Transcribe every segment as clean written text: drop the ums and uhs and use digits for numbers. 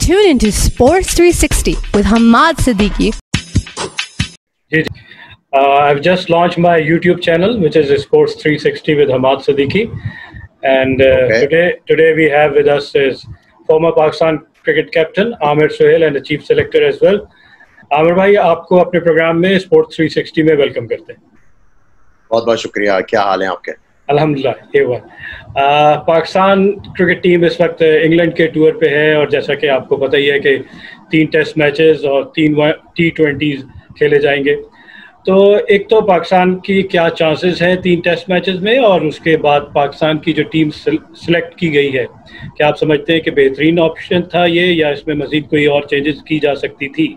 Tune into Sports 360 with Hamad Siddiqui. I've just launched my YouTube channel, which is Sports 360 with Hamad Siddiqui. And today we have with us is former Pakistan cricket captain Amir Sohail and the chief selector as well. Aamir भाई, आपको अपने programme में sports 360 में welcome करते हैं। बहुत बहुत शुक्रिया। क्या हाल है आपके? अल्हम्दुलिल्लाह, ये हुआ। पाकिस्तान क्रिकेट टीम इस वक्त इंग्लैंड के टूर पे है और जैसा कि आपको पता ही है कि 3 टेस्ट मैचेस और 3 T20 खेले जाएंगे। तो एक तो पाकिस्तान की क्या चांसेस हैं 3 टेस्ट मैचेस में, और उसके बाद पाकिस्तान की जो टीम सिलेक्ट की गई है, क्या आप समझते हैं कि बेहतरीन ऑप्शन था ये, या इसमें मजीद कोई और चेंजेस की जा सकती थी?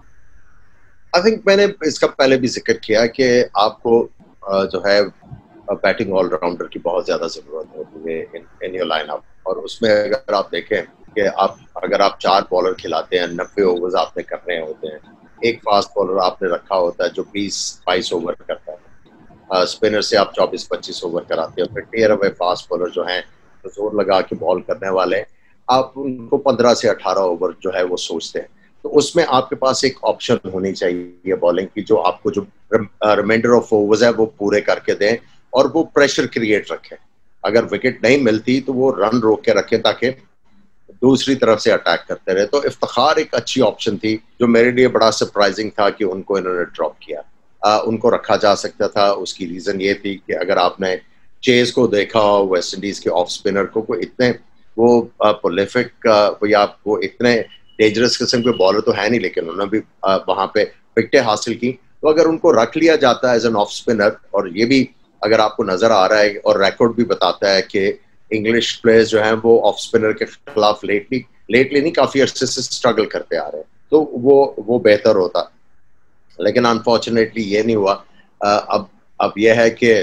आई थिंक मैंने इसका पहले भी जिक्र किया कि आपको जो है बैटिंग ऑलराउंडर की बहुत ज़्यादा ज़रूरत होती है इन योर लाइनअप। और उसमें अगर आप देखें कि अगर आप 4 बॉलर खिलाते हैं, 90 ओवर्स आपने करने होते हैं, एक फास्ट बॉलर आपने रखा होता है जो 20-22 ओवर करता है, स्पिनर से आप 24-25 ओवर कराते हैं, फिर टेयर अवे फास्ट बॉलर जो हैं तो जोर लगा के बॉल करने वाले, आप उनको 15 से 18 ओवर जो है वो सोचते हैं। तो उसमें आपके पास एक ऑप्शन होनी चाहिए बॉलिंग की, जो आपको जो रिमाइंडर ऑफ ओवर्स है वो पूरे करके दें और वो प्रेशर क्रिएट रखें। अगर विकेट नहीं मिलती तो वो रन रोक के रखें ताकि दूसरी तरफ से अटैक करते रहे। तो इफ्तिखार एक अच्छी ऑप्शन थी, जो मेरे लिए बड़ा सरप्राइजिंग था कि उनको इन्होंने ड्रॉप किया। उनको रखा जा सकता था। उसकी रीज़न ये थी कि अगर आपने चेज को देखा हो, वेस्ट इंडीज़ के ऑफ स्पिनर को इतने वो प्रोलिफिक या वो इतने डेंजरस किस्म के बॉलर तो है नहीं, लेकिन उन्होंने भी वहाँ पे विकेटें हासिल की। तो अगर उनको रख लिया जाता है एज एन ऑफ स्पिनर, और ये भी अगर आपको नज़र आ रहा है और रिकॉर्ड भी बताता है कि इंग्लिश प्लेयर्स जो हैं वो ऑफ स्पिनर के खिलाफ लेटली नहीं, काफ़ी अरसे से स्ट्रगल करते आ रहे हैं, तो वो बेहतर होता। लेकिन अनफॉर्चुनेटली ये नहीं हुआ। अब यह है कि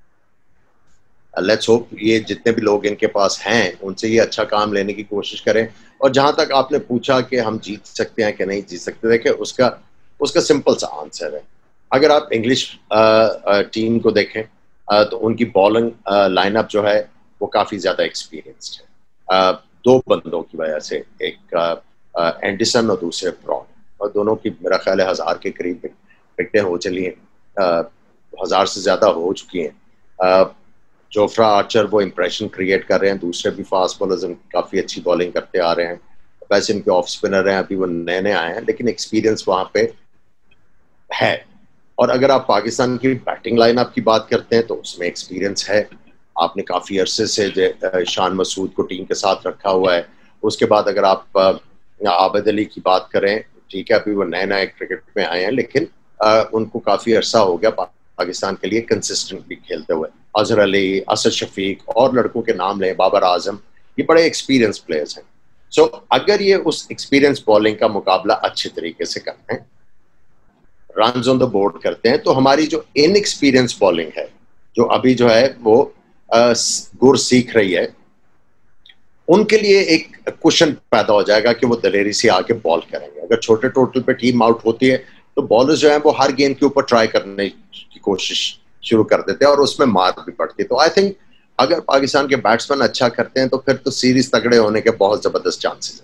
लेट्स होप ये जितने भी लोग इनके पास हैं उनसे ये अच्छा काम लेने की कोशिश करें। और जहाँ तक आपने पूछा कि हम जीत सकते हैं कि नहीं जीत सकते, देखिए उसका सिंपल सा आंसर है। अगर आप इंग्लिश टीम को देखें तो उनकी बॉलिंग लाइनअप जो है वो काफ़ी ज़्यादा एक्सपीरियंस्ड है, 2 बंदों की वजह से, एक एंडरसन और दूसरे ब्रॉन, और दोनों की मेरा ख्याल है 1000 के करीब विकेटें हो चली हैं, 1000 से ज़्यादा हो चुकी हैं। जोफ्रा आर्चर वो इम्प्रेशन क्रिएट कर रहे हैं, दूसरे भी फास्ट बॉलर्स काफ़ी अच्छी बॉलिंग करते आ रहे हैं। वैसे इनके ऑफ स्पिनर हैं, अभी वो नए आए हैं, लेकिन एक्सपीरियंस वहाँ पे है। और अगर आप पाकिस्तान की बैटिंग लाइनअप की बात करते हैं तो उसमें एक्सपीरियंस है। आपने काफ़ी अरसे से शान मसूद को टीम के साथ रखा हुआ है। उसके बाद अगर आप आबिद अली की बात करें, ठीक है अभी वो नए क्रिकेट में आए हैं, लेकिन उनको काफ़ी अरसा हो गया पाकिस्तान के लिए कंसिस्टेंटली खेलते हुए। अजहर अली, असद शफीक और लड़कों के नाम लें, बाबर आजम, ये बड़े एक्सपीरियंस प्लेयर्स हैं। सो अगर ये उस एक्सपीरियंस बॉलिंग का मुकाबला अच्छे तरीके से करते हैं, रन्स ऑन द बोर्ड करते हैं, तो हमारी जो इनएक्सपीरियंस बॉलिंग है, जो अभी जो है वो गुर सीख रही है, उनके लिए एक क्वेश्चन पैदा हो जाएगा कि वो दलेरी से आके बॉल करेंगे। अगर छोटे टोटल पे टीम आउट होती है तो बॉलर्स जो हैं वो हर गेंद के ऊपर ट्राई करने की कोशिश शुरू कर देते हैं और उसमें मार भी पड़ती है। तो आई थिंक अगर पाकिस्तान के बैट्समैन अच्छा करते हैं तो फिर तो सीरीज तगड़े होने के बहुत ज़बरदस्त चांसेस हैं।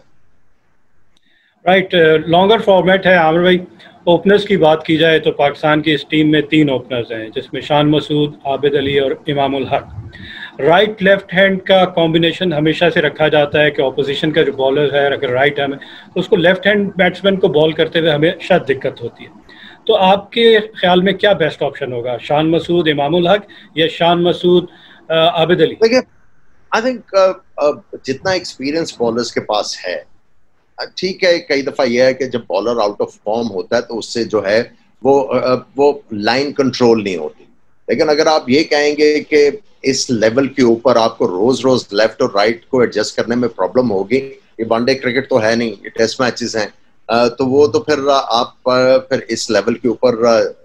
राइट, लॉन्गर फॉर्मेट है। आमिर भाई, ओपनर्स की बात की जाए तो पाकिस्तान की इस टीम में 3 ओपनर्स हैं, जिसमें शान मसूद, आबिद अली और Imamul Haq. Right left hand का कॉम्बिनेशन हमेशा से रखा जाता है कि ऑपोजिशन का जो बॉलर है अगर राइट हैंड तो उसको लेफ्ट हैंड बैट्समैन को बॉल करते हुए हमेशा दिक्कत होती है। तो आपके ख्याल में क्या बेस्ट ऑप्शन होगा, शान मसूद, इमामुल हक या शान मसूद, आबिद अली? देखिए, आई थिंक जितना एक्सपीरियंस बॉलर्स के पास है, ठीक है, कई दफ़ा यह है कि जब बॉलर आउट ऑफ फॉर्म होता है तो उससे जो है वो लाइन कंट्रोल नहीं होती। लेकिन अगर आप ये कहेंगे कि इस लेवल के ऊपर आपको रोज लेफ्ट और राइट को एडजस्ट करने में प्रॉब्लम होगी, ये वनडे क्रिकेट तो है नहीं, ये टेस्ट मैचेस हैं, तो वो तो फिर आप फिर इस लेवल के ऊपर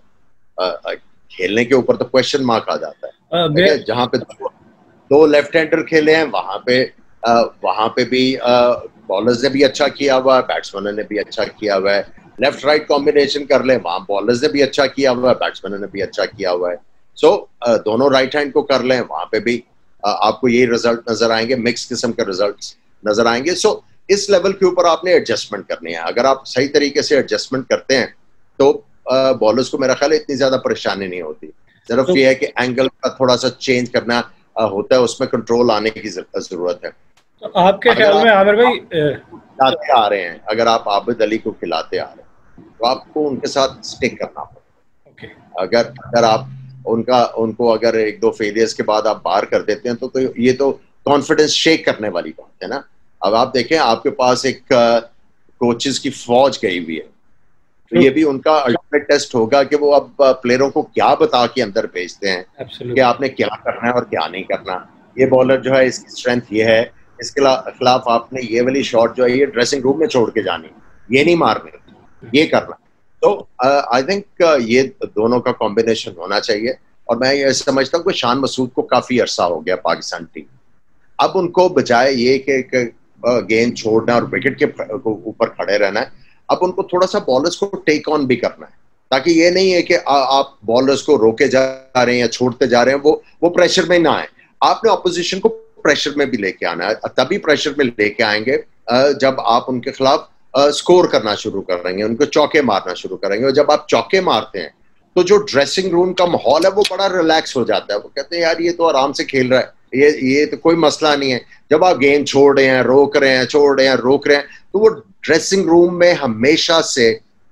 खेलने के ऊपर तो क्वेश्चन मार्क आ जाता है। जहाँ पे 2 लेफ्ट हैंडर खेले हैं वहाँ पे भी बॉलर्स ने भी अच्छा किया हुआ है, बैट्समैनों ने भी अच्छा किया हुआ है। लेफ्ट राइट कॉम्बिनेशन कर ले, वहाँ बॉलर्स ने भी अच्छा किया हुआ है, बैट्समैनों ने भी अच्छा किया हुआ है। सो दोनों राइट हैंड को कर लें, वहाँ पे भी आपको ये रिजल्ट नजर आएंगे, मिक्स किस्म के रिजल्ट्स नजर आएंगे। सो इस लेवल के ऊपर आपने एडजस्टमेंट करनी है। अगर आप सही तरीके से एडजस्टमेंट करते हैं तो बॉलर्स को मेरा ख्याल है इतनी ज्यादा परेशानी नहीं होती। सिर्फ ये है कि एंगल का थोड़ा सा चेंज करना होता है, उसमें कंट्रोल आने की जरूरत है। तो आपके ख्याल में आमिर भाई खिलाते आ रहे हैं, अगर आप आबिद अली को खिलाते आ रहे हैं तो आपको उनके साथ स्टिक करना पड़ेगा। अगर आप उनको अगर 1-2 फेलियर्स के बाद आप बाहर कर देते हैं तो ये तो कॉन्फिडेंस शेक करने वाली बात है ना। अब आप देखें आपके पास एक कोचेस की फौज गई हुई है, तो ये भी उनका अल्टीमेट टेस्ट होगा कि वो अब प्लेयरों को क्या बता के अंदर भेजते हैं कि आपने क्या करना है और क्या नहीं करना। ये बॉलर जो है इसकी स्ट्रेंथ ये है, इसके खिलाफ आपने ये वाली शॉट जो है ये ड्रेसिंग रूम में छोड़ के जानी, ये नहीं मारनी, ये करना। तो आई थिंक ये दोनों का कॉम्बिनेशन होना चाहिए। और मैं ये समझता हूँ कि शान मसूद को काफी अरसा हो गया पाकिस्तान टीम, अब उनको बजाय ये कि गेंद छोड़ना और विकेट के ऊपर खड़े रहना है, अब उनको थोड़ा सा बॉलर्स को टेक ऑन भी करना है, ताकि ये नहीं है कि आप बॉलर्स को रोके जा रहे हैं या छोड़ते जा रहे हैं, वो प्रेशर में ना आए। आपने ऑपोजिशन को प्रेशर में भी लेके आना है, तभी प्रेशर में लेके आएंगे जब आप उनके खिलाफ स्कोर करना शुरू करेंगे, उनको चौके मारना शुरू करेंगे। और जब आप चौके मारते हैं तो जो ड्रेसिंग रूम का माहौल है वो बड़ा रिलैक्स हो जाता है। वो कहते हैं यार ये तो आराम से खेल रहा है, ये तो कोई मसला नहीं है। जब आप गेंद छोड़ रहे हैं, रोक रहे हैं, छोड़ रहे हैं, रोक रहे हैं, तो वो ड्रेसिंग रूम में हमेशा से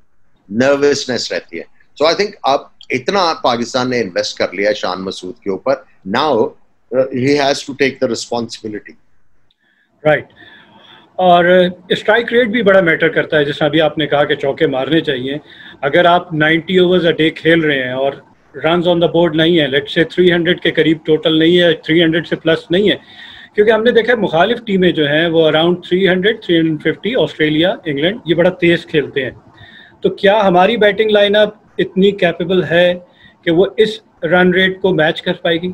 नर्वसनेस रहती है। सो आई थिंक अब इतना पाकिस्तान ने इन्वेस्ट कर लिया शान मसूद के ऊपर, now he has to take the responsibility. Right. और स्ट्राइक रेट भी बड़ा मैटर करता है, जैसा अभी आपने कहा कि चौके मारने चाहिए। अगर आप 90 ओवर्स अ डे खेल रहे हैं और रन्स ऑन द बोर्ड नहीं है, लेट्स से 300 के करीब टोटल नहीं है, 300 से प्लस नहीं है, क्योंकि हमने देखा है मुखालिफ टीमें जो हैं वो अराउंड 300, 350, ऑस्ट्रेलिया, इंग्लैंड, ये बड़ा तेज खेलते हैं। तो क्या हमारी बैटिंग लाइनअप इतनी कैपेबल है कि वो इस रन रेट को मैच कर पाएगी?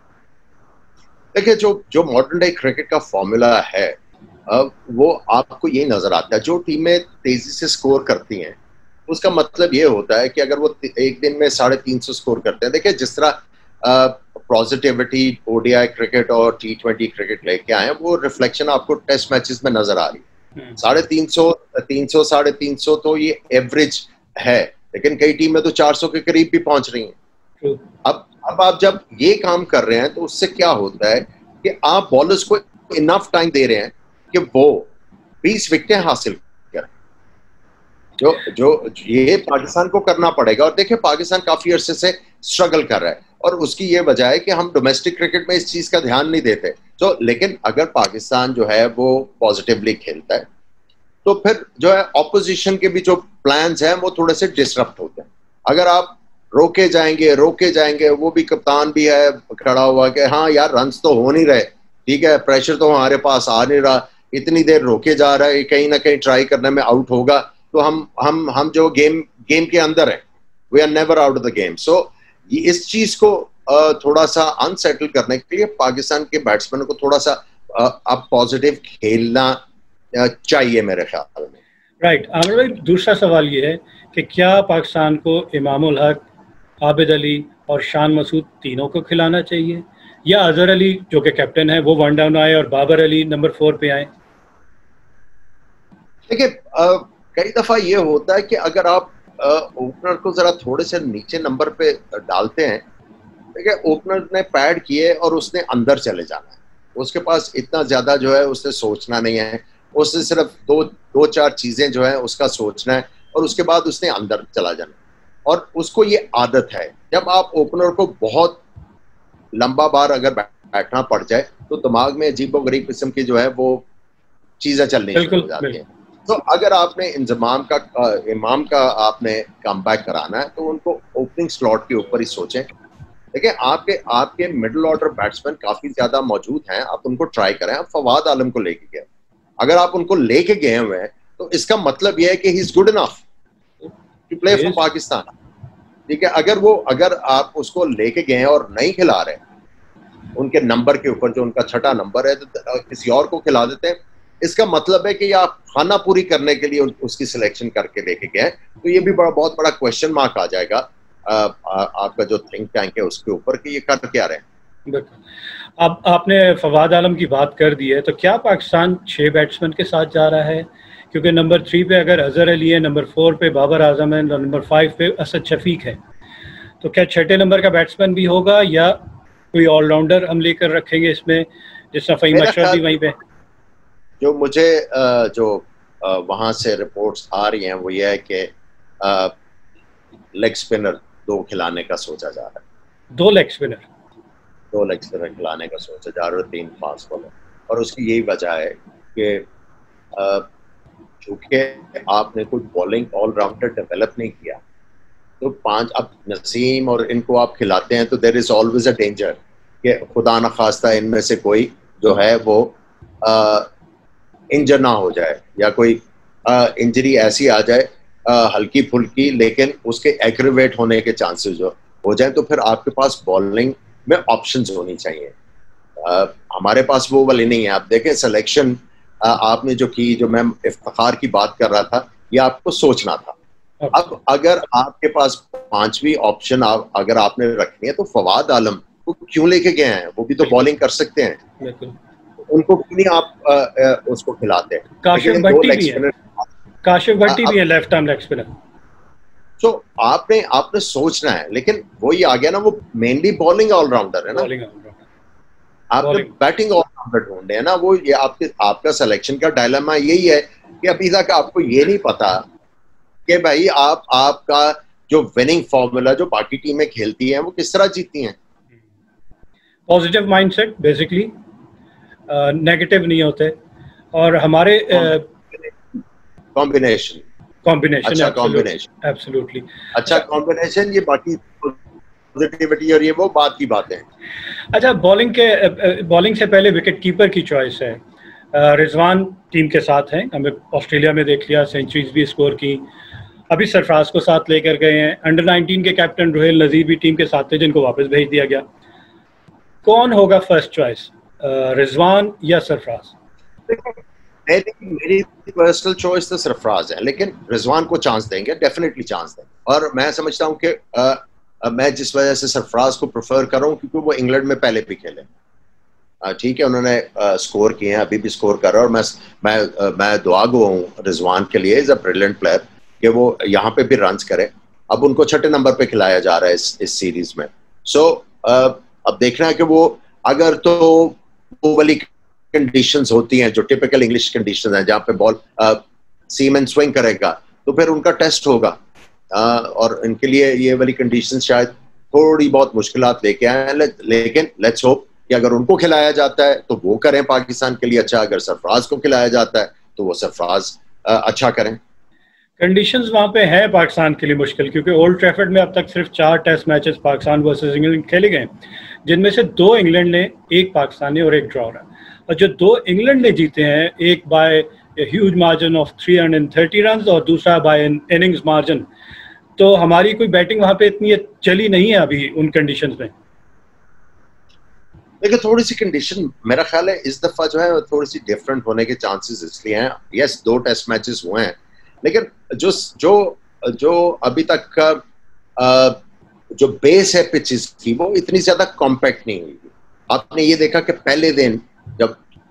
देखिए जो मॉडर्न डे क्रिकेट का फॉर्मूला है वो आपको ये नजर आता है, जो टीमें तेजी से स्कोर करती हैं उसका मतलब ये होता है कि अगर वो एक दिन में 350 स्कोर करते हैं, देखिए जिस तरह पॉजिटिविटी ओडीआई क्रिकेट और T20 क्रिकेट लेके आए, वो रिफ्लेक्शन आपको टेस्ट मैचेस में नजर आ रही है। 350, 350 तो ये एवरेज है, लेकिन कई टीमें तो 400 के करीब भी पहुंच रही हैं। अब आप जब ये काम कर रहे हैं तो उससे क्या होता है कि आप बॉलर्स को इनफ टाइम दे रहे हैं कि वो 20 विकेटें हासिल करें, जो ये पाकिस्तान को करना पड़ेगा। और देखिए पाकिस्तान काफी अरसे से स्ट्रगल कर रहा है और उसकी ये वजह है कि हम डोमेस्टिक क्रिकेट में इस चीज का ध्यान नहीं देते। तो लेकिन अगर पाकिस्तान जो है वो पॉजिटिवली खेलता है तो फिर जो है ऑपोजिशन के भी जो प्लान्स हैं वो थोड़े से डिसरप्ट होते हैं। अगर आप रोके जाएंगे, वो भी कप्तान भी है खड़ा हुआ कि हाँ यार रन्स तो हो नहीं रहे, ठीक है, प्रेशर तो हमारे पास आ नहीं रहा, इतनी देर रोके जा रहा है, कहीं ना कहीं ट्राई करने में आउट होगा, तो हम जो गेम के अंदर है, we are never out of the game. So इस चीज को थोड़ा सा अनसेटल करने के लिए पाकिस्तान के बैट्समैन को थोड़ा सा अब पॉजिटिव खेलना चाहिए मेरे ख्याल में। राइट। आमिर भाई, दूसरा सवाल ये है कि क्या पाकिस्तान को इमामुल हक, आबिद अली और शान मसूद तीनों को खिलाना चाहिए, या अजहर अली जो कि कैप्टन है वो 1 डाउन आए और बाबर अली नंबर 4 पे आए? देखिए कई दफा ये होता है कि अगर आप ओपनर को जरा थोड़े से नीचे नंबर पे डालते हैं, देखिए ओपनर ने पैड किए और उसने अंदर चले जाना है, उसके पास इतना ज्यादा जो है उसने सोचना नहीं है, उसने सिर्फ दो चार चीजें जो है उसका सोचना है और उसके बाद उसने अंदर चला जाना। और उसको ये आदत है, जब आप ओपनर को बहुत लंबा बार अगर बैठना पड़ जाए तो दिमाग में अजीबोगरीब किस्म की जो है वो चीजें चलनी शुरू हो जाती हैं। तो अगर आपने इमाम का आपने कम बैक कराना है तो उनको ओपनिंग स्लॉट के ऊपर ही सोचें। देखिए आपके मिडिल ऑर्डर बैट्समैन काफी ज्यादा मौजूद हैं, आप उनको ट्राई करें। आप फवाद आलम को लेके गए, अगर आप उनको लेके गए हुए हैं तो इसका मतलब यह है कि he is good enough to play for Pakistan, ठीक है। अगर आप उसको लेके गए और नहीं खिला रहे उनके नंबर के ऊपर, जो उनका 6ठा नंबर है, तो किसी और को खिला देते हैं, इसका मतलब है कि आप खाना पूरी करने के लिए उसकी सिलेक्शन करके लेके गए, तो ये भी बहुत बड़ा क्वेश्चन मार्क आ जाएगा आपका जो थिंक टैंक है उसके ऊपर कि ये कर क्या रहे हैं। बिल्कुल। अब आपने फवाद आलम की बात कर दी है, तो क्या पाकिस्तान 6 बैट्समैन के साथ जा रहा है? क्योंकि नंबर 3 पे अगर अजहर अली है, नंबर 4 पे बाबर आजम है और नंबर 5 पे असद शफीक है, तो क्या छठे नंबर का बैट्समैन भी होगा या कोई ऑलराउंडर हम लेकर रखेंगे इसमें, जिस तरह फ़हीम अशरफ भी वहीं पे? जो मुझे जो वहाँ से रिपोर्ट्स आ रही हैं वो ये है कि लेग स्पिनर 2 खिलाने का सोचा जा रहा है। 2 लेग स्पिनर? 2 लेग स्पिनर खिलाने का सोचा जा रहा है, 3 फास्ट बॉलर। और उसकी यही वजह है कि चूँकि आपने कोई बॉलिंग ऑलराउंडर डेवलप नहीं किया, तो 5 अब नसीम और इनको आप खिलाते हैं तो there is always a danger कि खुदा न खास्ता इनमें से कोई जो है वो इंजर ना हो जाए, या कोई इंजरी ऐसी आ जाए हल्की फुल्की, लेकिन उसके एग्रीवेट होने के चांसेस जो हो जाए, तो फिर आपके पास बॉलिंग में ऑप्शंस होनी चाहिए। हमारे पास वो वाली नहीं है। आप देखें सिलेक्शन आपने जो की, जो मैं इफ्तिखार की बात कर रहा था, ये आपको सोचना था। अब अगर आपके पास 5वीं ऑप्शन अगर आपने रखनी है तो फवाद आलम को क्यों लेके गए हैं? वो भी तो बॉलिंग कर सकते हैं, उनको क्यों नहीं आप उसको खिलाते हैं? काशिफ भट्टी भी है लेफ्ट आर्म लेग स्पिनर। तो आपने सोचना है, लेकिन वही आ गया ना, वो मेनली बॉलिंग ऑलराउंडर है ना, आपने बैटिंग ऑलराउंडर ढूंढे है ना। वो ये आपका सिलेक्शन का डायलेमा यही है कि अभी तक आपको ये नहीं पता कि भाई आपका जो विनिंग फॉर्मूला जो बाकी टीमें खेलती हैं वो किस तरह जीतती हैं। पॉजिटिव माइंडसेट बेसिकली, नेगेटिव नहीं होते, और हमारे कॉम्बिनेशन अच्छा कॉम्बिनेशन एब्सोल्युटली अच्छा कॉम्बिनेशन, ये बाकी पॉजिटिविटी और ये वो बात की बातें हैं। अच्छा, बॉलिंग से पहले विकेट कीपर की चॉइस है। रिजवान टीम के साथ हैं, हमें ऑस्ट्रेलिया में देख लिया, सेंचुरीज भी स्कोर की। अभी सरफराज को साथ लेकर गए हैं। अंडर 19 के कैप्टन रोहेल नजीर भी टीम के साथ थे, जिनको वापस भेज दिया गया। कौन होगा फर्स्ट चॉइस, रिजवान या सरफराज? मेरी पर्सनल चॉइस तो सरफराज है, लेकिन रिजवान को चांस देंगे, डेफिनेटली चांस देंगे। और मैं समझता हूँ कि मैं जिस वजह से सरफराज को प्रेफर कर रहा हूँ क्योंकि वो इंग्लैंड में पहले भी खेले, ठीक है, उन्होंने स्कोर किए हैं, अभी भी स्कोर कर रहा है। और मैं दुआ गो हूँ रिजवान के लिए, इज अ ब्रिलियंट प्लेयर, कि वो यहाँ पे भी रन्स करे। अब उनको छठे नंबर पे खिलाया जा रहा है इस सीरीज में। सो अब देखना है कि वो अगर तो वो वाली कंडीशंस होती हैं जो टिपिकल इंग्लिश कंडीशंस हैं, जहाँ पे बॉल सीम एंड स्विंग करेगा, तो फिर उनका टेस्ट होगा। और इनके लिए ये वाली कंडीशंस शायद थोड़ी बहुत मुश्किलात लेके आए हैं, लेकिन लेट्स होप कि अगर उनको खिलाया जाता है तो वो करें पाकिस्तान के लिए अच्छा, अगर सरफराज को खिलाया जाता है तो वो सरफराज अच्छा करें। कंडीशंस वहाँ पे है पाकिस्तान के लिए मुश्किल, क्योंकि ओल्ड ट्रैफर्ड में अब तक सिर्फ 4 test matches Pakistan versus England खेले गए, जिनमें से 2 इंग्लैंड ने, 1 पाकिस्तान ने और 1 ड्रॉ रहा। और जो 2 इंग्लैंड ने जीते हैं, एक by huge margin of 330 run और दूसरा बाय इनिंग्स मार्जिन, तो हमारी कोई बैटिंग वहाँ पे इतनी चली नहीं है अभी उन कंडीशंस में। देखिए, थोड़ी सी कंडीशन मेरा ख्याल है इस दफा जो है थोड़ी सी डिफरेंट होने के चांसेस इसलिए हैं। यस, 2 टेस्ट मैचेस हुए हैं, लेकिन जो अभी तक का जो बेस है पिचेस की, वो इतनी ज्यादा कॉम्पैक्ट नहीं हुई। आपने ये देखा कि पहले दिन जब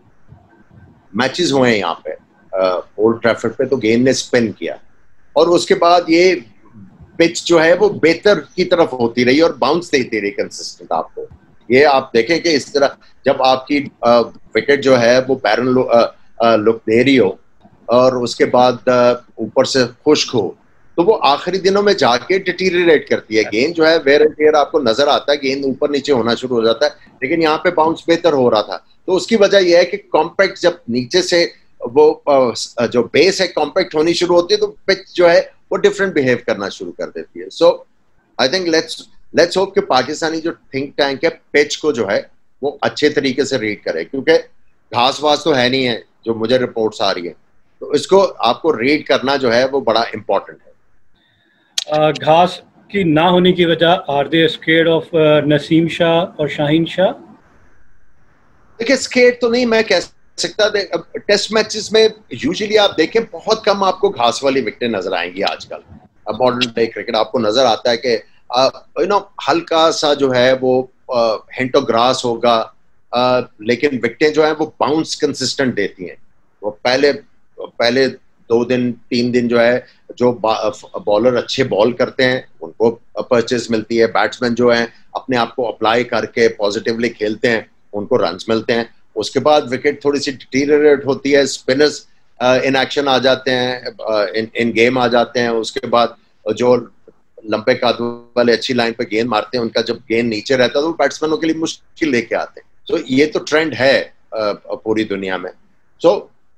मैचेस हुए हैं यहाँ पे ओल्ड ट्रैफर्ड पे, तो गेंद ने स्पिन किया और उसके बाद ये पिच जो है वो बेहतर की तरफ होती रही और बाउंस देती रही कंसिस्टेंट। आपको ये आप देखें कि इस तरह जब आपकी विकेट जो है वो बैरन लुक दे रही हो और उसके बाद ऊपर से खुश्क हो, तो वो आखिरी दिनों में जाके डिटीरिएट करती है गेंद जो है। वेयर एंड टेयर आपको नजर आता है, गेंद ऊपर नीचे होना शुरू हो जाता है, लेकिन यहाँ पे बाउंस बेहतर हो रहा था। तो उसकी वजह यह है कि कॉम्पैक्ट जब नीचे से वो जो बेस है कॉम्पैक्ट होनी शुरू होती है, तो पिच जो है वो डिफरेंट बिहेव करना शुरू कर देती है। So I think let's hope कि पाकिस्तानी जो थिंक टैंक है पिच को जो है वो अच्छे तरीके से रीड करे, क्योंकि घास वास तो है नहीं है जो मुझे रिपोर्ट्स आ रही है, तो इसको आपको रीड करना जो है वो बड़ा इंपॉर्टेंट है। घास की ना होने की वजह, are they scared of Naseem Shah और शाहीन शाह? देखिए, स्केर्ड तो नहीं मैं कह सकता। टेस्ट मैचेस में यूजुअली आप देखें बहुत कम आपको घास वाली विकेटें नजर आएंगी आजकल। मॉडर्न डे क्रिकेट आपको नजर आता है कि हल्का सा जो है वो हिंट ऑफ ग्रास होगा, लेकिन विकेटें जो हैं वो बाउंस कंसिस्टेंट देती हैं। वो पहले 2 दिन 3 दिन जो है जो बॉलर अच्छे बॉल करते हैं उनको परचेस मिलती है, बैट्समैन जो हैं अपने आप को अप्लाई करके पॉजिटिवली खेलते हैं उनको रन्स मिलते हैं। उसके बाद विकेट थोड़ी सी डिटीरियरेट होती है, स्पिनर्स इन एक्शन आ जाते हैं, इन गेम आ जाते हैं। उसके बाद जो लंबे कद वाले अच्छी लाइन पे गेंद मारते हैं उनका जब गेंद नीचे रहता है तो बैट्समैनों के लिए मुश्किल लेके आते हैं। तो ये तो ट्रेंड है पूरी दुनिया में। सो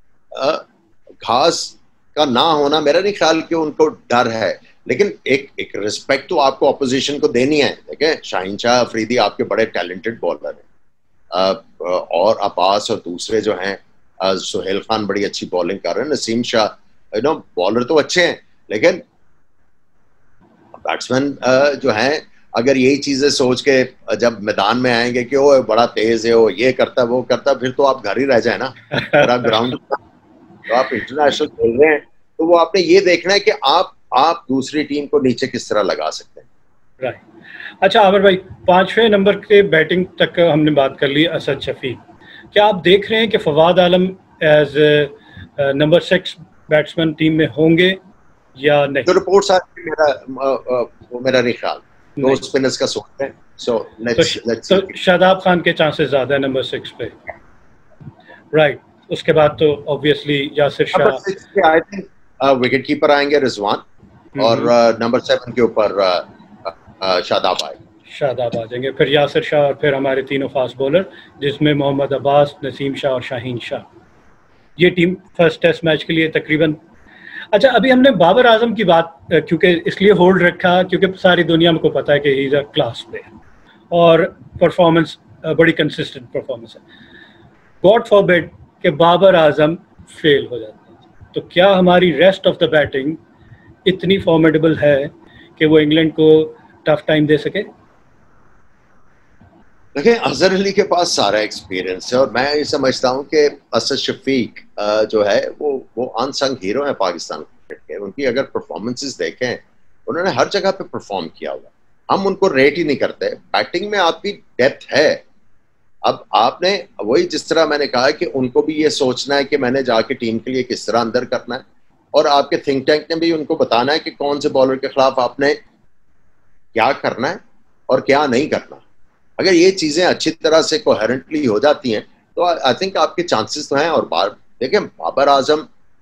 घास का ना होना मेरा नहीं ख्याल कि उनको डर है, लेकिन एक रिस्पेक्ट तो आपको अपोजिशन को देनी है। देखें शाहीन शाह अफरीदी आपके बड़े टैलेंटेड बॉलर हैं, और अब्बास और दूसरे जो हैं, सुहेल खान बड़ी अच्छी बॉलिंग कर रहे हैं, नसीम शाह बॉलर तो अच्छे हैं, लेकिन बैट्समैन जो हैं अगर यही चीजें सोच के जब मैदान में आएंगे कि वो बड़ा तेज है, वो ये करता है वो करता है, फिर तो आप घर ही रह जाए ना। अगर आप ग्राउंड तो आप इंटरनेशनल खेल रहे हैं तो वो आपने ये देखना है कि आप दूसरी टीम को नीचे किस तरह लगा सकते हैं। राइट। अच्छा आमिर भाई, 5वें नंबर के बैटिंग तक हमने बात कर ली, असद शफीक। क्या आप देख रहे हैं कि Fawad Alam as number 6 batsman team में होंगे या नहीं? जो रिपोर्ट्स आ रही है मेरा नहीं ख्याल, दो स्पिनर्स का सोच है। तो शादाब खान के चांसेस ज्यादा है नंबर 6 पे, राइट। उसके बाद तो obviously Yasir Shah, I think wicket keeper आएंगे रिजवान, और नंबर 7 के ऊपर शादाब आ जाएंगे, फिर यासिर शाह और फिर हमारे तीनों फास्ट बॉलर जिसमें मोहम्मद अब्बास, नसीम शाह और शाहीन शाह। ये टीम फर्स्ट टेस्ट मैच के लिए तकरीबन। अच्छा, अभी हमने बाबर आजम की बात क्योंकि इसलिए होल्ड रखा क्योंकि सारी दुनिया को पता है कि he is a class player और परफॉर्मेंस बड़ी कंसिस्टेंट परफॉर्मेंस है। गॉड फॉरबिड कि बाबर आजम फेल हो जाते हैं, तो क्या हमारी रेस्ट ऑफ द बैटिंग इतनी फॉर्मेडेबल है कि वो इंग्लैंड को टफ टाइम दे सके? देखिए, अजहर अली के पास सारा एक्सपीरियंस है और मैं ये समझता हूँ कि असद शफीक जो है वो अनसंग हीरो है पाकिस्तान क्रिकेट के। उनकी अगर परफॉर्मेंसेस देखें, उन्होंने हर जगह पे परफॉर्म किया हुआ, हम उनको रेट ही नहीं करते। बैटिंग में आपकी डेप्थ है। अब आपने वही जिस तरह मैंने कहा कि उनको भी ये सोचना है कि मैंने जाके टीम के लिए किस तरह अंदर करना है, और आपके थिंक टैंक ने भी उनको बताना है कि कौन से बॉलर के खिलाफ आपने क्या करना है और क्या नहीं करना। अगर ये चीजें अच्छी तरह से कोहेरेंटली हो जाती हैं तो आई थिंक आपके चांसेस तो हैं। और देखें, बाबर आजम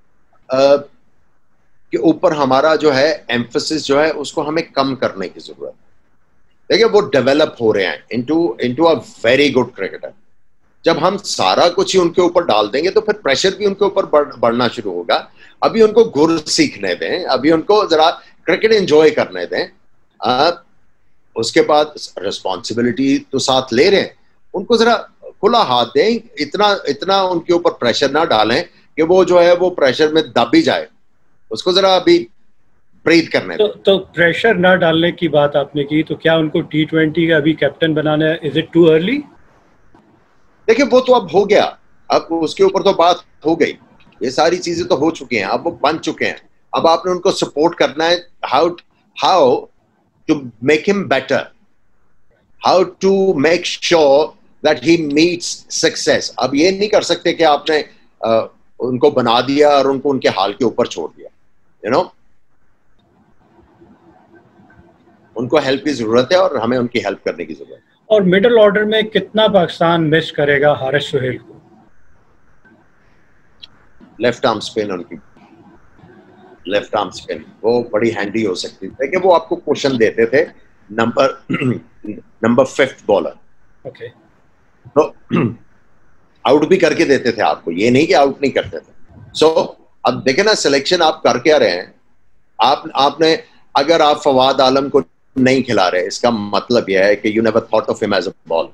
के ऊपर हमारा जो है एम्फेसिस जो है उसको हमें कम करने की जरूरत है। देखिए, वो डेवलप हो रहे हैं into a very good cricketer. जब हम सारा कुछ ही उनके ऊपर डाल देंगे तो फिर प्रेशर भी उनके ऊपर बढ़ना शुरू होगा। अभी उनको गुर सीखने दें, अभी उनको जरा क्रिकेट एंजॉय करने दें, उसके बाद रिस्पॉन्सिबिलिटी तो साथ ले रहे हैं, उनको जरा खुला हाथ दें। इतना उनके ऊपर प्रेशर ना डालें कि वो जो है वो प्रेशर में दब ही जाए। उसको जरा अभी ब्रीथ करने दें। तो प्रेशर ना डालने की बात आपने की, तो क्या उनको T20 का अभी कैप्टन बनाना है? Is it too early? देखिए, वो तो अब हो गया, अब उसके ऊपर तो बात हो गई, ये सारी चीजें तो हो चुकी हैं, अब वो बन चुके हैं। अब आपने उनको सपोर्ट करना है, how to make him better, how to make sure that he meets success। अब ये नहीं कर सकते कि आपने उनको बना दिया और उनको उनके हाल के ऊपर छोड़ दिया। you know, उनको हेल्प की जरूरत है और हमें उनकी हेल्प करने की जरूरत है। और मिडिल ऑर्डर में कितना पाकिस्तान मिस करेगा हारिस सुहेल को? लेफ्ट आर्म स्पिन, उनकी लेफ्ट आर्म स्पिन वो बड़ी हैंडी हो सकती है कि वो आपको क्वेश्चन देते थे नंबर 5th बॉलर। ओके, तो आउट भी करके देते थे आपको, ये नहीं कि आउट नहीं करते थे। सो अब देखे ना, सिलेक्शन आप कर क्या रहे हैं। आपने अगर आप फवाद आलम को नहीं खिला रहे, इसका मतलब यह है कि you never thought of him as a ball.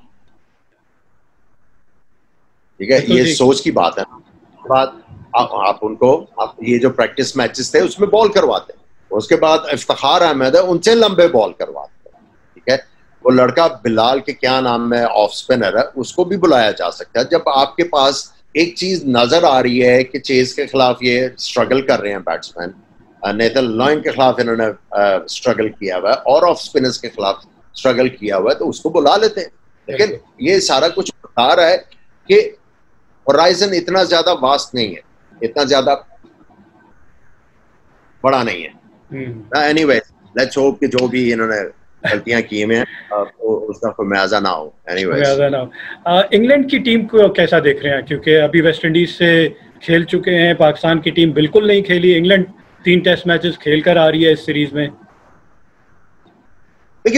ठीक है, ये सोच की बात है। बात आप ये जो प्रैक्टिस मैचेस थे उसमें बॉल करवाते, उसके बाद इफ्तिखार अहमद है उनसे लंबे बॉल करवाते। ठीक है, वो लड़का बिलाल के क्या नाम है, ऑफ स्पिनर है, उसको भी बुलाया जा सकता है। जब आपके पास एक चीज नजर आ रही है कि चेज के खिलाफ ये स्ट्रगल कर रहे हैं बैट्समैन, नेथन लॉयन के खिलाफ इन्होंने स्ट्रगल किया हुआ है और ऑफ स्पिनर्स के खिलाफ स्ट्रगल किया हुआ है, तो उसको बुला लेते हैं। लेकिन ये सारा कुछ बता रहा है कि होराइजन इतना ज्यादा वास्ट नहीं है, इतना ज्यादा बड़ा नहीं है। एनीवे लेट्स होप कि जो भी इन्होंने गलतियां की हैं उसका खुमियाजा ना हो। इंग्लैंड की टीम को कैसा देख रहे हैं, क्योंकि अभी वेस्ट इंडीज से खेल चुके हैं, पाकिस्तान की टीम बिल्कुल नहीं खेली, इंग्लैंड 3 टेस्ट मैचेस खेल कर आ रही है इस सीरीज में। देखिए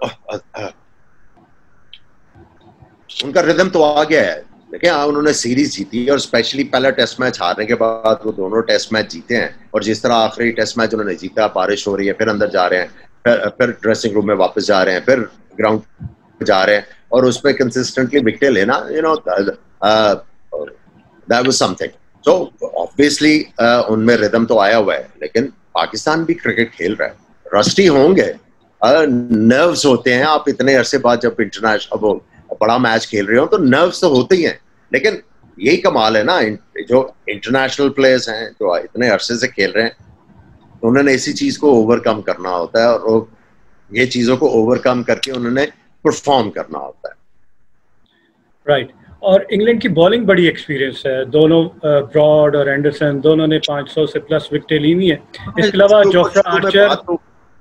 उनका रिदम तो आ गया है। देखिए उन्होंने सीरीज जीती और स्पेशली पहला टेस्ट मैच हारने के बाद वो दोनों टेस्ट मैच जीते हैं, और जिस तरह आखिरी टेस्ट मैच उन्होंने जीता, बारिश हो रही है, फिर अंदर जा रहे हैं, फिर ड्रेसिंग रूम में वापस जा रहे हैं, फिर ग्राउंड पे जा रहे हैं, और उसमें कंसिस्टेंटली विकेट लेना, you know, that was something. So obviously उनमें रिदम तो आया हुआ है, लेकिन पाकिस्तान भी क्रिकेट खेल रहा है, रस्टी होंगे, नर्व्स होते हैं। आप इतने अरसे बाद जब इंटरनेशनल बड़ा मैच खेल रहे हो तो नर्व्स तो होते ही हैं, लेकिन यही कमाल है ना, जो इंटरनेशनल प्लेयर्स हैं जो इतने अरसे से खेल रहे हैं, तो उन्होंने इसी चीज को ओवरकम करना होता है, और ये चीजों को ओवरकम करके उन्होंने परफॉर्म करना होता है। राइट। और इंग्लैंड की बॉलिंग बड़ी एक्सपीरियंस है, दोनों ब्रॉड और एंडरसन दोनों ने 500 से प्लस विकेटें ली हुई है। इसके अलावा जोफ्रा आर्चर,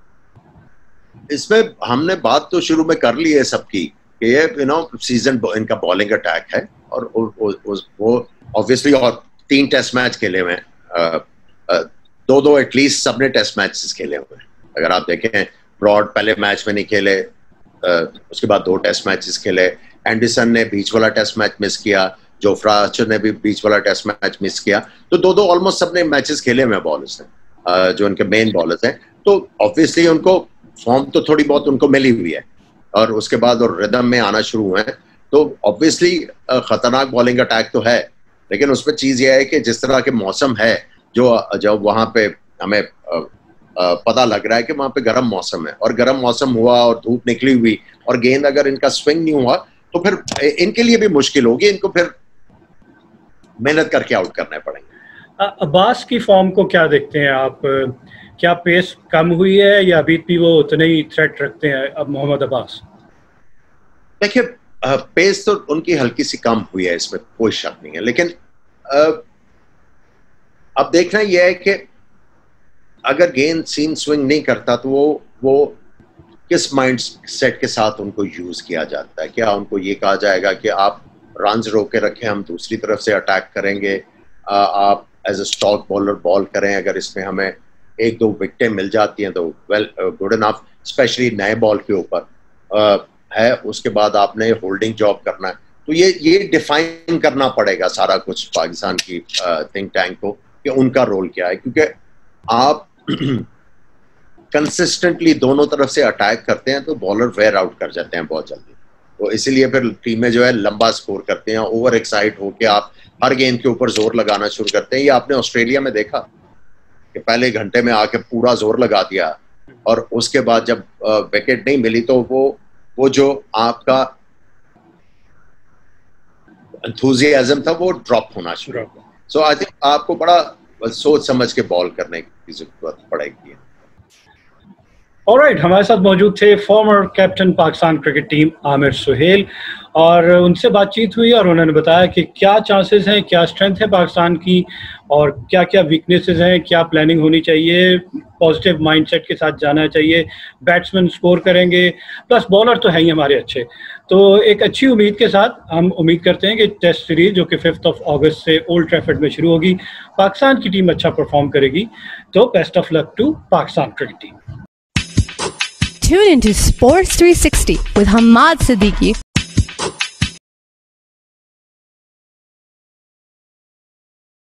इसमें हमने बात तो शुरू में कर ली है सबकी कि ये यू नो सीजन इनका बॉलिंग अटैक है, और वो ऑब्वियसली, और 3 टेस्ट मैच खेले हुए हैं, 2 एटलीस्ट सबने टेस्ट मैचेस खेले हुए हैं। अगर आप देखें, ब्रॉड पहले मैच में नहीं खेले, उसके बाद 2 टेस्ट मैचेस खेले, एंडरसन ने बीच वाला टेस्ट मैच मिस किया, जोफ्रा आर्चर ने भी बीच वाला टेस्ट मैच मिस किया, तो 2 ऑलमोस्ट सबने मैचेस खेले हुए हैं बॉलर्स ने, जो उनके मेन बॉलर्स हैं। तो ऑब्वियसली उनको फॉर्म तो थोड़ी बहुत उनको मिली हुई है, और उसके बाद और रिदम में आना शुरू हुए हैं, तो ऑब्वियसली खतरनाक बॉलिंग अटैक तो है, लेकिन उसमें चीज ये है कि जिस तरह के मौसम है, जो वहां पे हमें पता लग रहा है कि वहां पे गर्म मौसम है, और गर्म मौसम हुआ और धूप निकली हुई, और गेंद अगर इनका स्विंग नहीं हुआ तो फिर इनके लिए भी मुश्किल होगी, इनको फिर मेहनत करके आउट करने पड़ेंगे। अब्बास की फॉर्म को क्या देखते हैं आप, क्या पेस कम हुई है या अभी भी वो उतने ही थ्रेट रखते हैं अब मोहम्मद अब्बास? देखिए पेस तो उनकी हल्की सी कम हुई है, इसमें कोई शक नहीं है, लेकिन अब देखना यह है कि अगर गेंद सीम स्विंग नहीं करता तो वो किस माइंड सेट के साथ उनको यूज किया जाता है। क्या उनको ये कहा जाएगा कि आप रन्स रोक के रखें, हम दूसरी तरफ से अटैक करेंगे, आप as a stock bowler bowl करें, अगर इसमें हमें 1-2 विकेटें मिल जाती हैं तो वेल गुड इनफ, स्पेशली नए बॉल के ऊपर है, उसके बाद आपने होल्डिंग जॉब करना है। तो ये डिफाइन करना पड़ेगा सारा कुछ पाकिस्तान की थिंक टैंक को कि उनका रोल क्या है, क्योंकि आप कंसिस्टेंटली दोनों तरफ से अटैक करते हैं तो बॉलर वेयर आउट कर जाते हैं बहुत जल्दी, तो इसीलिए फिर टीमें जो है लंबा स्कोर करते हैं, ओवर एक्साइट होकर आप हर गेंद के ऊपर जोर लगाना शुरू करते हैं। ये आपने ऑस्ट्रेलिया में देखा कि पहले घंटे में आके पूरा जोर लगा दिया, और उसके बाद जब विकेट नहीं मिली तो वो जो आपका एंथुसियाज्म था वो ड्रॉप होना शुरू हो गया। सो आई थिंक आपको बड़ा सोच समझ के बॉल करने की जरूरत पड़ेगी। ऑलराइट, हमारे साथ मौजूद थे former captain Pakistan cricket team Aamir Sohail, और उनसे बातचीत हुई और उन्होंने बताया कि क्या चांसेस हैं, क्या स्ट्रेंथ है पाकिस्तान की, और क्या क्या वीकनेसेस हैं, क्या प्लानिंग होनी चाहिए, पॉजिटिव माइंडसेट के साथ जाना चाहिए, बैट्समैन स्कोर करेंगे, प्लस बॉलर तो है ही हमारे अच्छे। तो एक अच्छी उम्मीद के साथ हम उम्मीद करते हैं कि टेस्ट सीरीज जो कि 5 अगस्त से ओल्ड ट्रैफर्ड में शुरू होगी, पाकिस्तान की टीम अच्छा परफॉर्म करेगी। तो best of luck to Pakistan cricket team. Tune into Sports 360 with Hamad Siddiqui